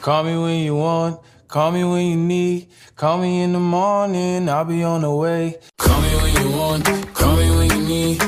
Call me when you want, call me when you need. Call me in the morning, I'll be on the way. Call me when you want, call me when you need.